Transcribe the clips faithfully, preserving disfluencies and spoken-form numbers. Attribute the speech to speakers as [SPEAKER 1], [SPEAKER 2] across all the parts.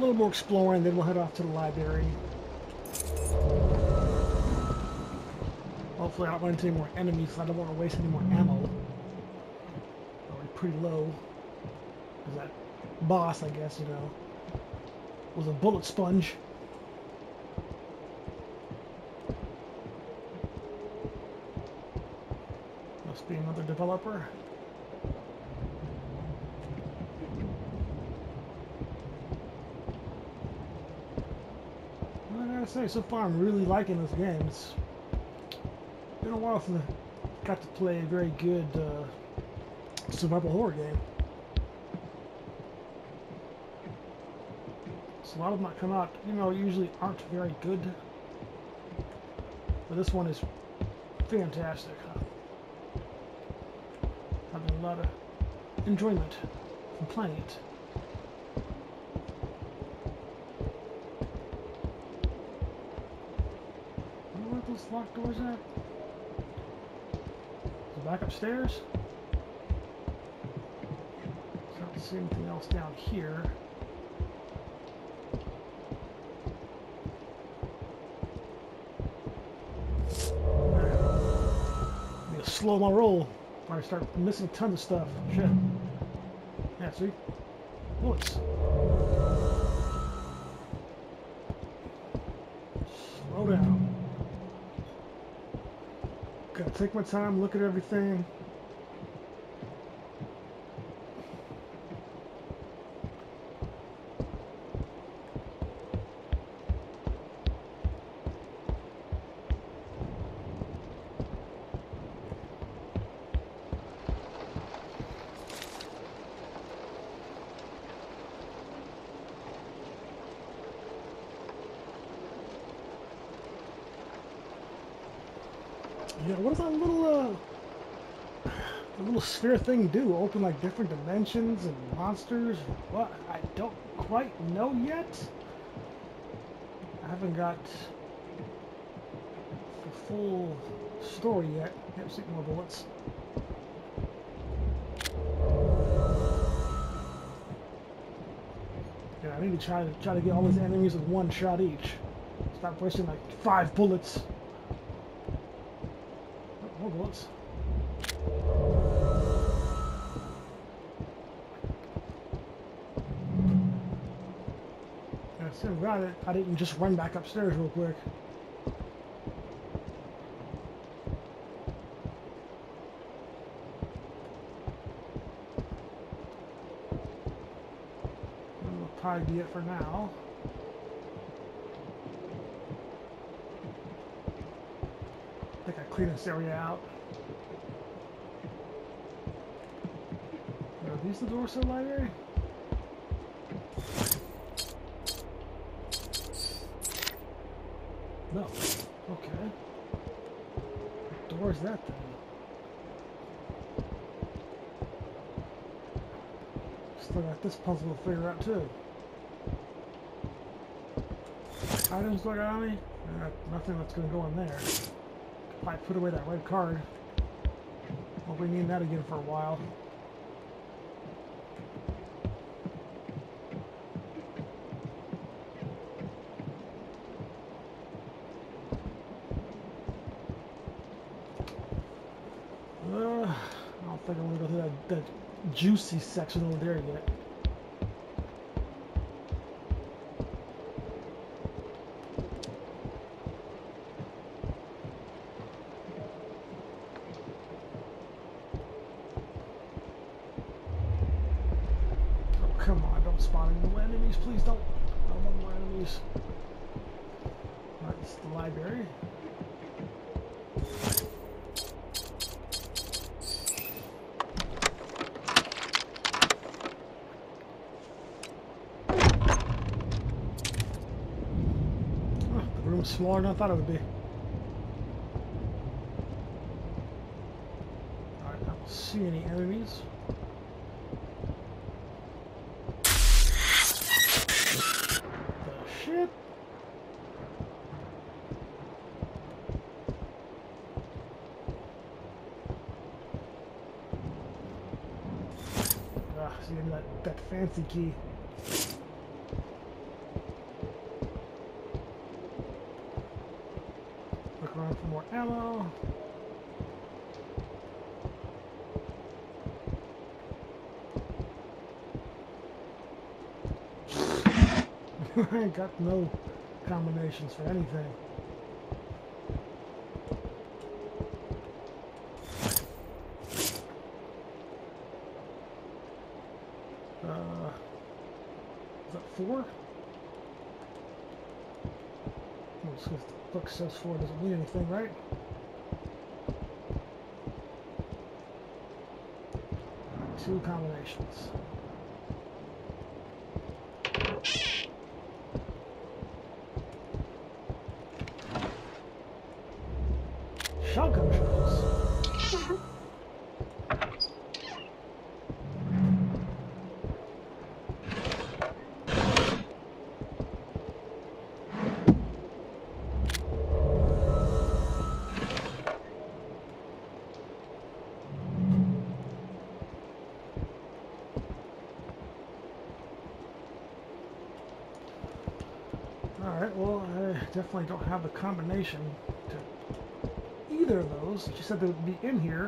[SPEAKER 1] little more exploring, then we'll head off to the library. Hopefully I don't run into any more enemies, so I don't want to waste any more ammo. Already pretty low. Because that boss, I guess, you know, was a bullet sponge. Must be another developer. Well, I gotta say, so far I'm really liking this game. It's been a while since I got to play a very good uh, survival horror game. So a lot of them that come out, you know, usually aren't very good. But this one is fantastic. Huh? Having a lot of enjoyment from playing it. I wonder where those locked doors at? Is it back upstairs? So I don't see anything else down here. Slow my roll. I start missing tons of stuff. Shit. Yeah, see? Bullets. Slow down. Gotta take my time, look at everything. Yeah, what does that little, uh, the little sphere thing do? Open, like, different dimensions and monsters? What? I don't quite know yet. I haven't got the full story yet. Yep, see more bullets. Yeah, I need to try to try to get all these enemies with one shot each. Stop wasting, like, five bullets. More bullets. Yeah, it's so glad that I didn't just run back upstairs real quick. That'll probably be it for now. I think I cleaned this area out. Are these the doors to the library? No. Okay. What door is that then? Still got this puzzle to figure out too. Items do I got on me? I got nothing that's gonna go in there. I put away that red card. Won't be needing that again for a while. Uh, I don't think I'm gonna go through that, that juicy section over there yet. Come on, don't spawn any more enemies, please don't. I don't want more enemies. Alright, this is the library. Oh, the room's smaller than I thought it would be. Alright, I don't see any enemies. Shit. Ah, see that, that fancy key. I ain't got no combinations for anything. Uh, is that four? Well, so if the book says four, doesn't mean anything, right? Two combinations. Shotgun shells. Alright, well, I definitely don't have the combination to either of those. She said they would be in here.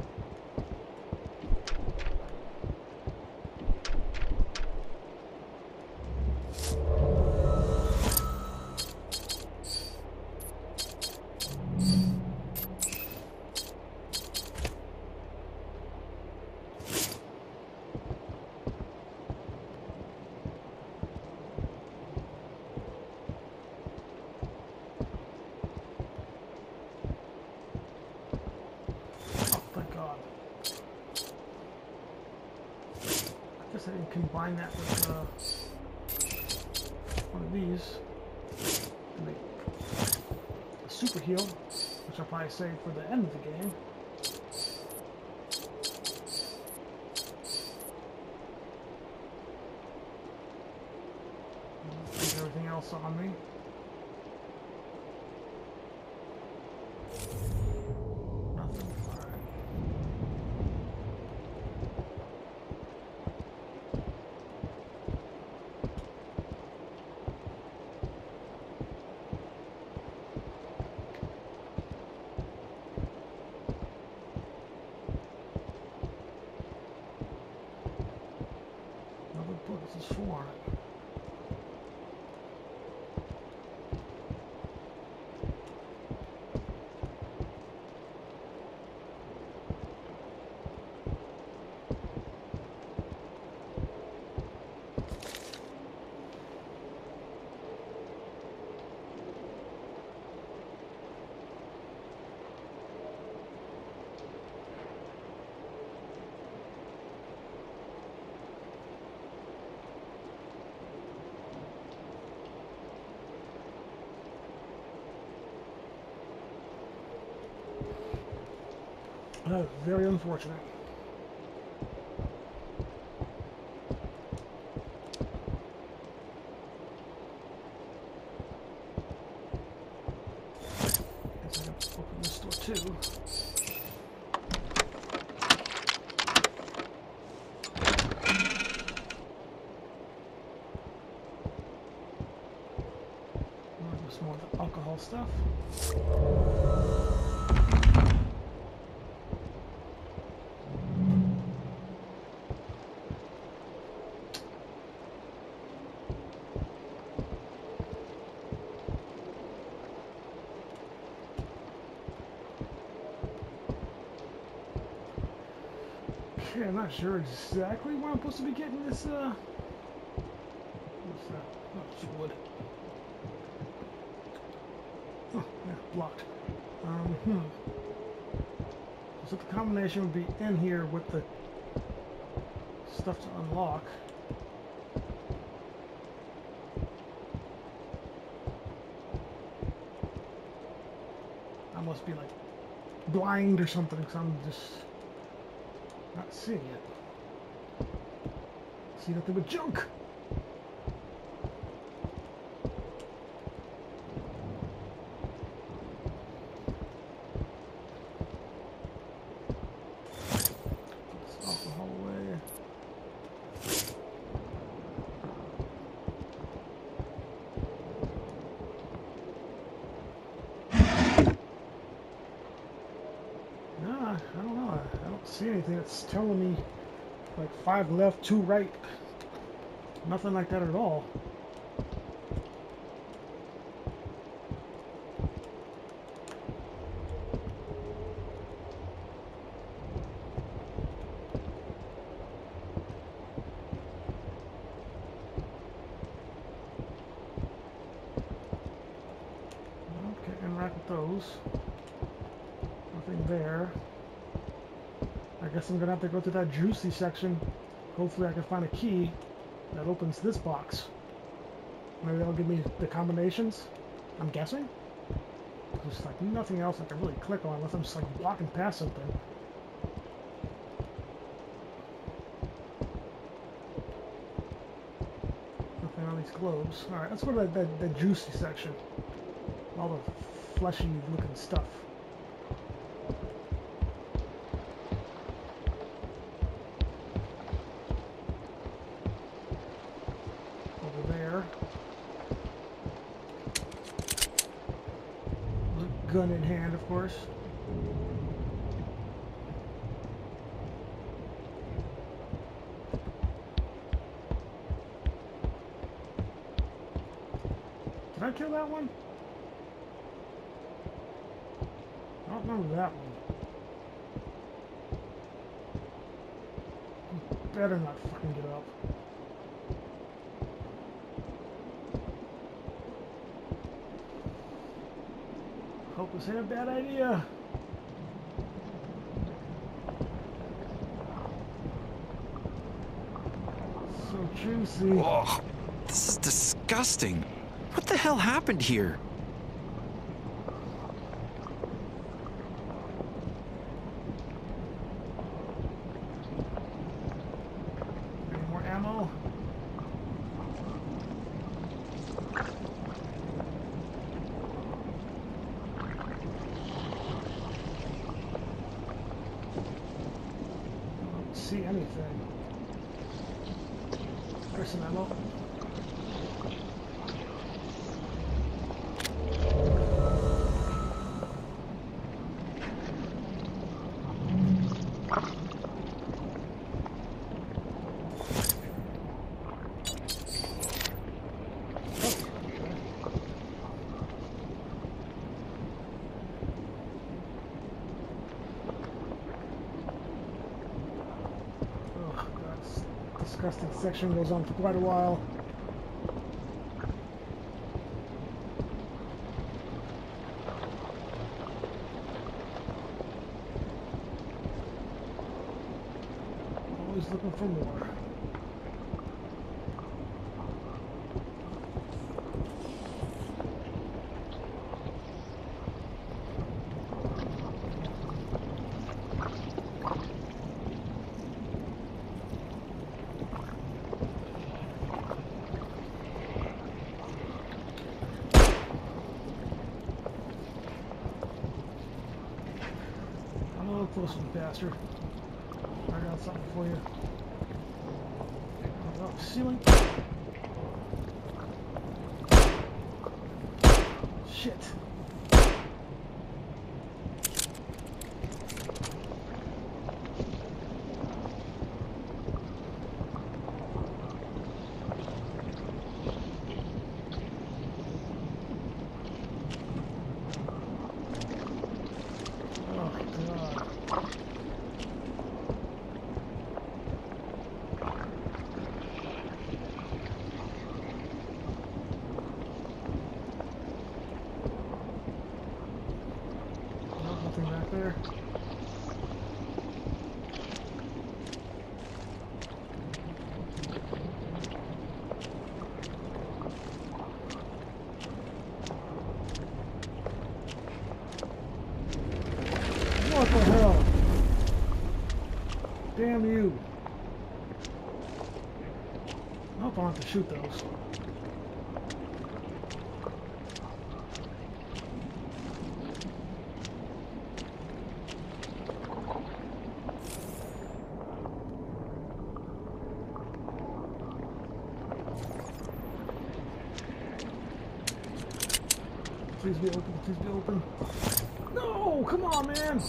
[SPEAKER 1] I can combine that with uh, one of these and make a super heal, which I'll probably save for the end of the game. Keep everything else on me. This is four. Uh, very unfortunate. Guess I can open this door too. There's more of the alcohol stuff. Okay, I'm not sure exactly where I'm supposed to be getting this, uh... what's that? Oh, it's wood. Oh, yeah, blocked. Um, hmm. So the combination would be in here with the stuff to unlock. I must be, like, blind or something, because I'm just not seeing it. See nothing but junk. It's off the hallway. Nah, I don't know. I don't see anything that's telling me like five left, two right. Nothing like that at all. Nothing there. I guess I'm gonna have to go to that juicy section. Hopefully I can find a key that opens this box. Maybe that'll give me the combinations, I'm guessing. There's like nothing else I can really click on unless I'm just like walking past something. Nothing on these globes. Alright, let's go to the, the, the juicy section. All the fleshy looking stuff. Over there. Gun in hand, of course. Did I kill that one? I don't remember that one. You better not fucking get up. Hope this ain't a bad idea. So juicy.
[SPEAKER 2] Oh, this is disgusting. What the hell happened here?
[SPEAKER 1] Any more ammo? See anything. There's some ammo. Disgusting section goes on for quite a while. Always looking for more. Close one, bastard. I got something for you. Oh, ceiling. Shit. Back there. What the hell? Damn you. I hope I don't have to shoot those. Please be open, please be open. No, come on, man.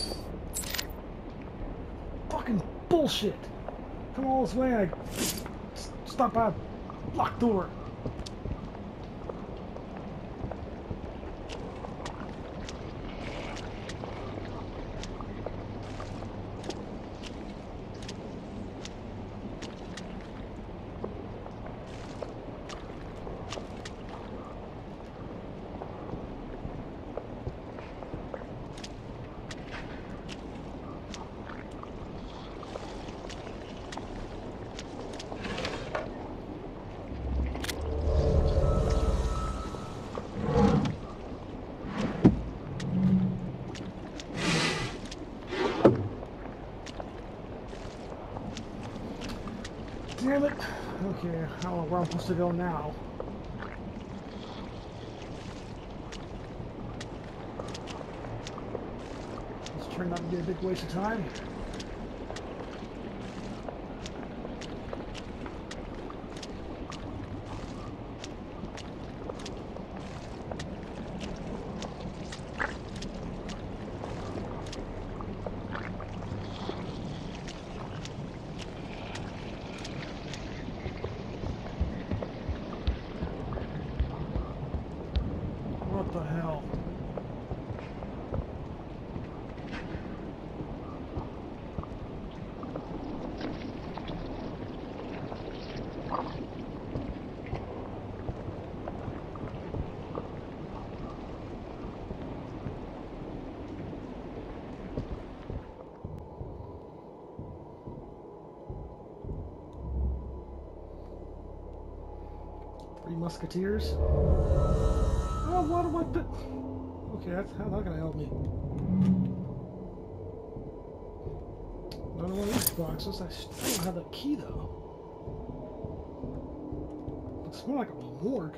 [SPEAKER 1] Fucking bullshit. Come all this way, I stop by a locked door. damn it. Okay, I don't know where I'm supposed to go now. This turned out to be a big waste of time. What the hell? Three Musketeers? Oh, what am I do? Okay, that's how that gonna help me. Another one of these boxes. I still don't have the key though. It's more like a morgue.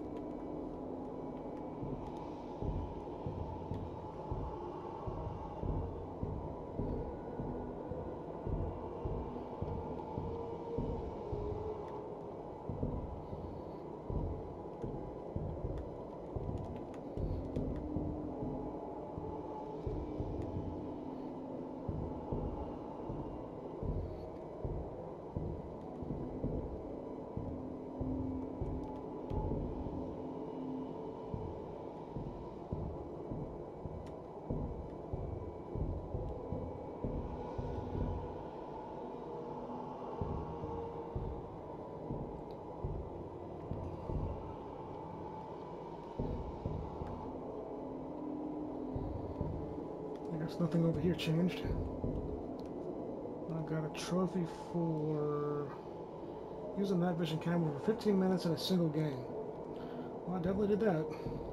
[SPEAKER 1] There's nothing over here changed. I've got a trophy for using night vision camera for fifteen minutes in a single game. Well, I definitely did that.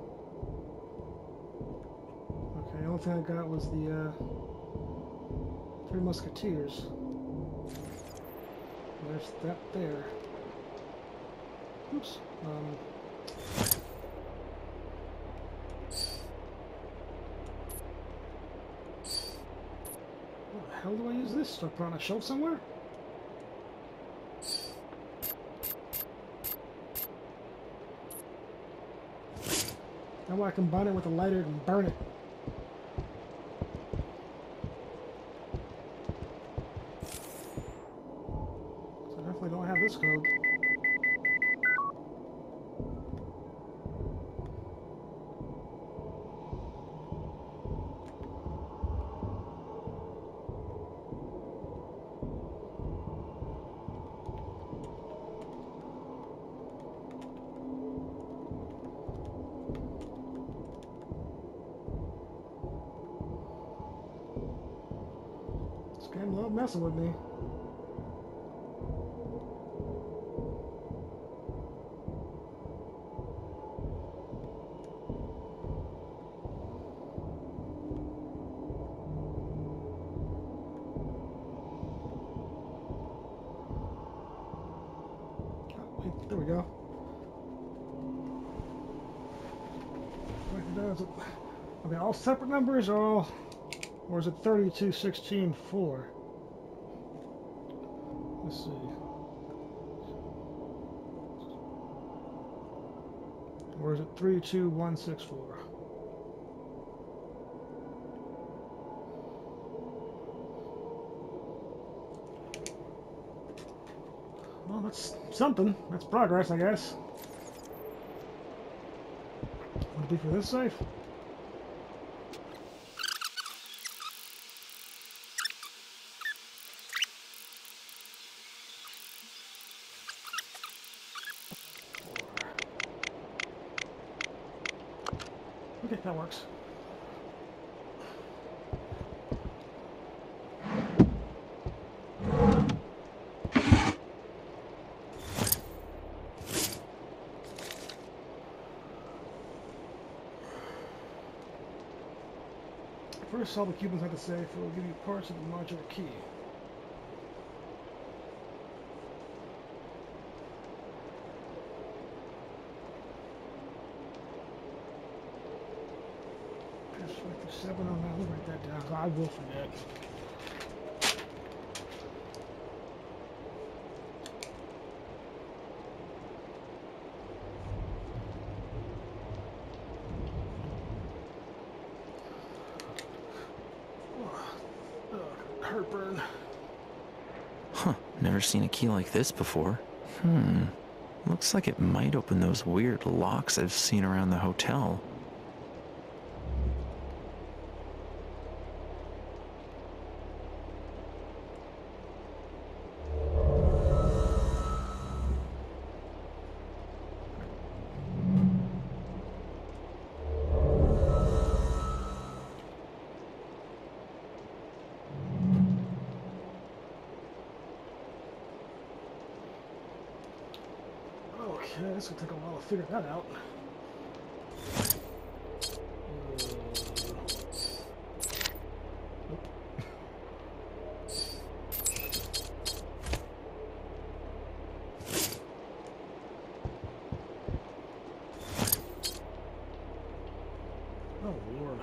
[SPEAKER 1] Okay, the only thing I got was the uh, Three Musketeers. There's that there. Oops. Um, How do I use this? Do I put it on a shelf somewhere? Now I combine it with a lighter and burn it. So I definitely don't have this code. This game love messing with me. Oh, wait, there we go. Wait, does it? Okay, all separate numbers, or all, or is it thirty-two, sixteen, four? Let's see. Or is it three two one six four? Well, that's something. That's progress, I guess. Would it be for this safe? Okay, that works. First, all the Cubans have to say, for will give you parts of the modular key. seven oh nine. Let me write that down, 'cause I will forget. Heartburn.
[SPEAKER 2] Huh, never seen a key like this before. Hmm, looks like it might open those weird locks I've seen around the hotel.
[SPEAKER 1] Okay, this will take a while to figure that out. Oh, Lord.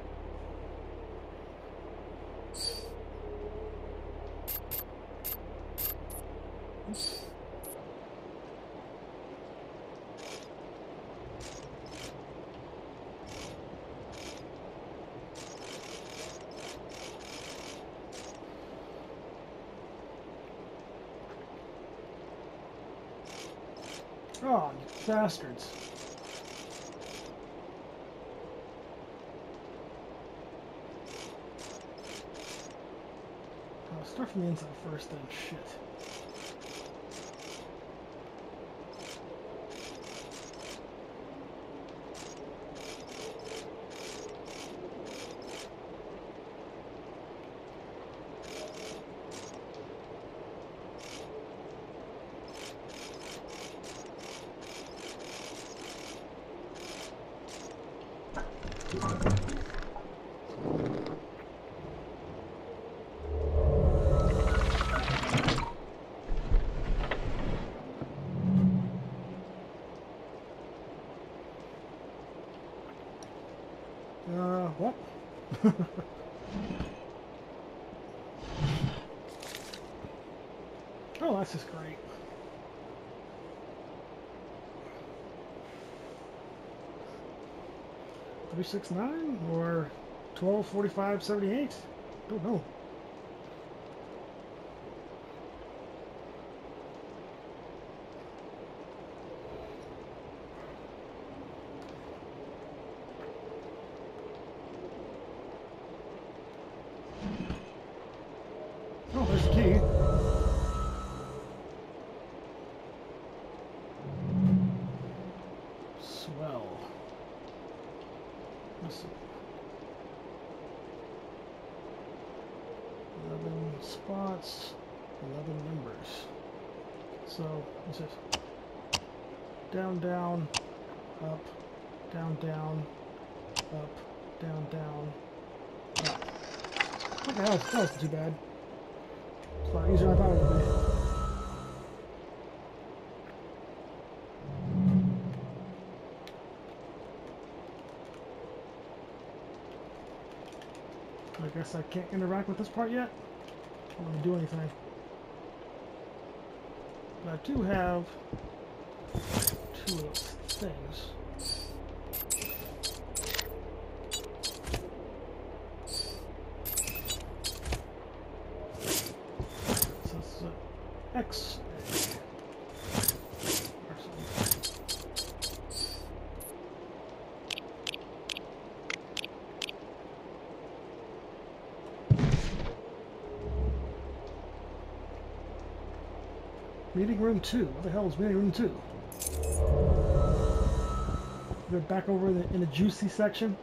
[SPEAKER 1] Oops. Oh, you bastards. I'll start from the inside first, then. Shit. Uh, what? Oh, that's just great. three six nine or twelve forty-five seventy-eight? Don't know. Oh, there's the key. Swell. Let's see. eleven spots, eleven numbers. So, this is down, down, up, down, down, up, down, down, up. Okay, that, was, that wasn't too bad. It's a lot easier than I thought it would be. I guess I can't interact with this part yet. I don't want to do anything. But I do have two of those things. So it's uh, X. Meeting room two. What the hell is meeting room two? We're back over in the, in the juicy section.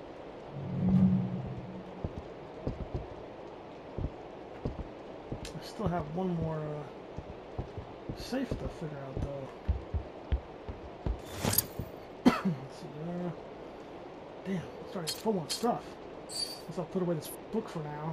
[SPEAKER 1] I still have one more uh, safe to figure out though. Let's see. Uh, damn, I'm starting full on stuff. Guess I'll put away this book for now.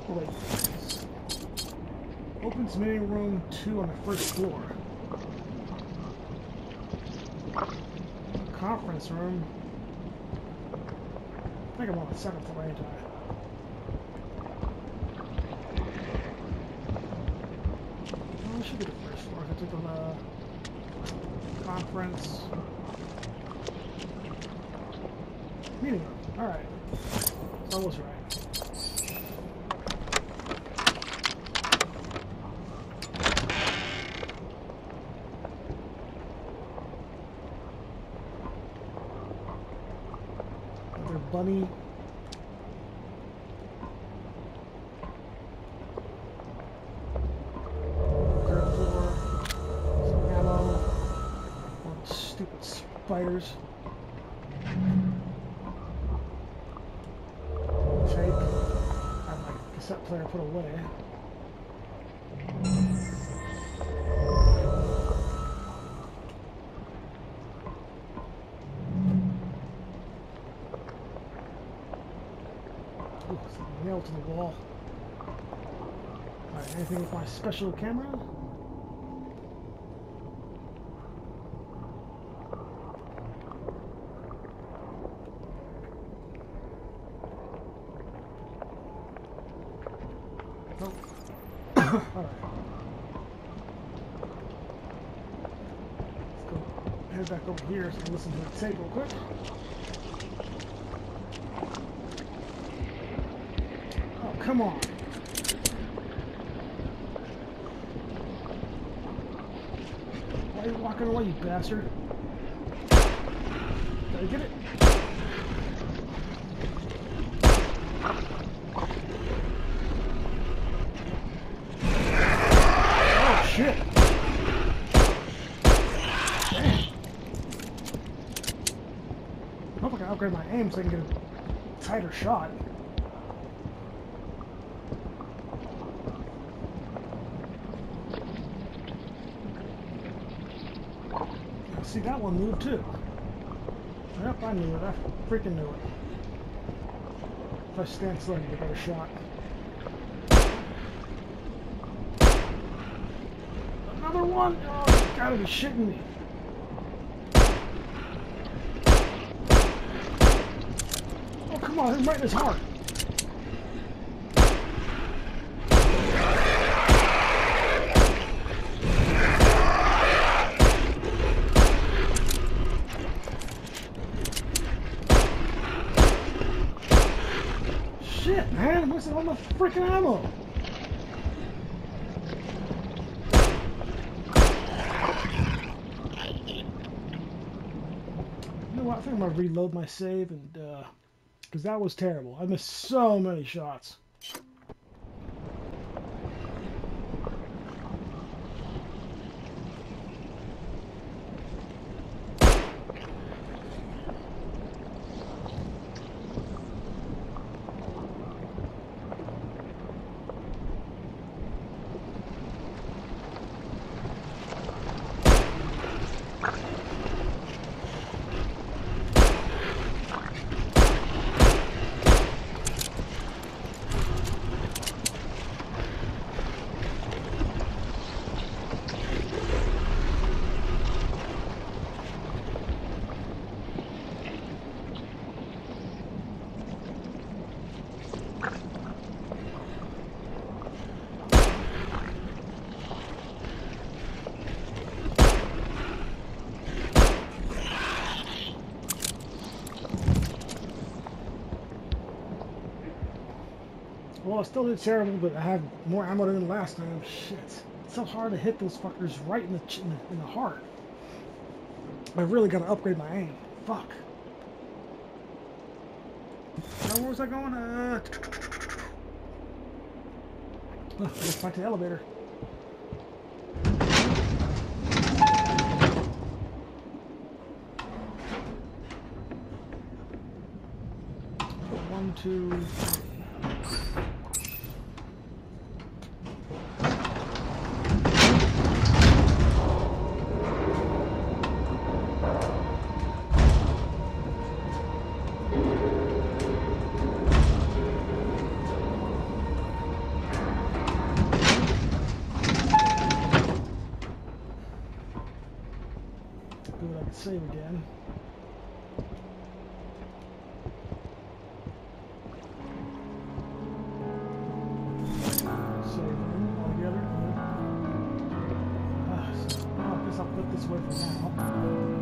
[SPEAKER 1] Oh, wait. Opens meeting room two on the first floor. Conference room. I think I'm on the second floor, ain't I? Oh, I should be the first floor. I took on the conference. Meeting room. Alright. So I was right. Another bunny. Third floor. Some ammo. More stupid spiders. Cassette player put away. Ooh, something nailed to the wall. Alright, anything with my special camera? Nope. Alright. Let's go head back over here so I can listen to the tape real quick. Oh, come on. Why are you walking away, you bastard? Did I get it? Shit. Damn. I hope I can upgrade my aim so I can get a tighter shot. See, that one moved too. Yep, I knew it. I freaking knew it. If I stand still, I can get a better shot. Another one? Oh, you gotta be shitting me. Oh, come on, hit right in his heart. Shit, man, I'm missing all my freaking ammo. I think I'm gonna reload my save, and uh, because that was terrible. I missed so many shots. Well, I still did terrible, but I had more ammo than last time. Shit. It's so hard to hit those fuckers right in the, in the, in the heart. I really gotta upgrade my aim. Fuck. Now, where was I going? Uh... Oh, let's back to the elevator. One, two, three. save again. Save them all together. Uh, so, well, I guess I'll put this away for now.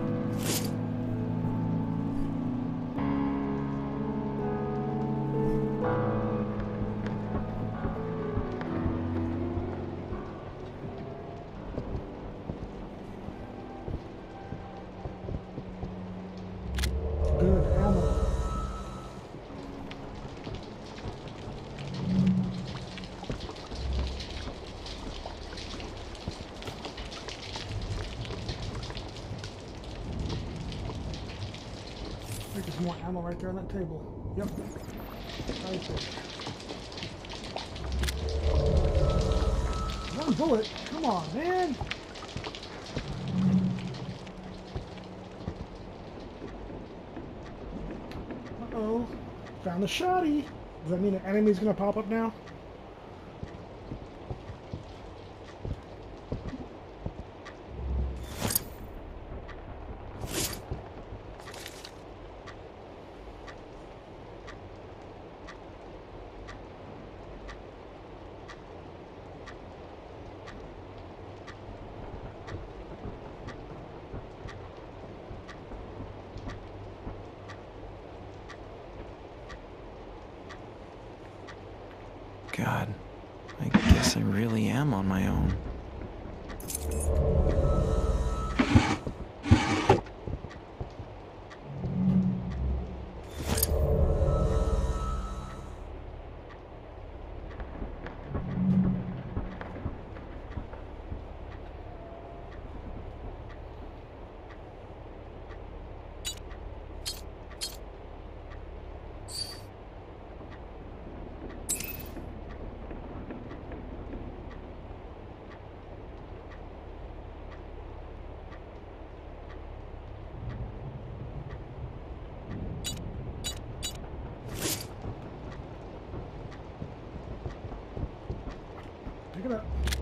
[SPEAKER 1] Good ammo. I think there's more ammo right there on that table. Yep. Right there. One bullet? Come on, man! Uh-oh. Found the shotty. Does that mean an enemy's gonna pop up now?
[SPEAKER 2] God, I guess I really am on my own.
[SPEAKER 1] Pick it up.